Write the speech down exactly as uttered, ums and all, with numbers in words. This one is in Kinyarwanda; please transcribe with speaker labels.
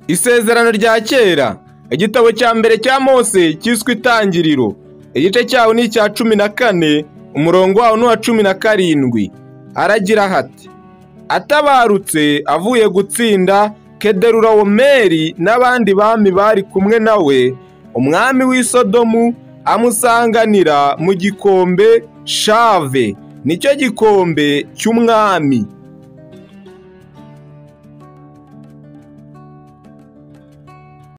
Speaker 1: Isezerano rya kera, igitabo cya mbere cya Mose cyiswe Itangiriro, igice cyawo ni icya cumi na kane, umurongo wawo ni uwa cumi na karindwi. Aragira hati: atabarutse avuye gutsinda Kedorulawomeri n'abandi bami bari kumwe nawe, umwami w'i Sodomu amusanganira mu gikombe shave, nicyo gikombe cy'umwami.